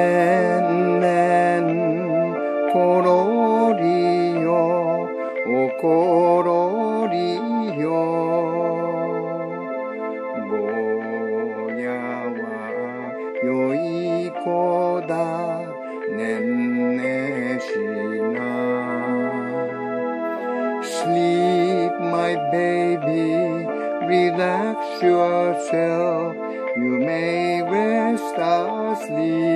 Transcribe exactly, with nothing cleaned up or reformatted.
年々ころりよおころりよ坊やは良い子だねんねしな Sleep my baby relax yourself You may rest asleep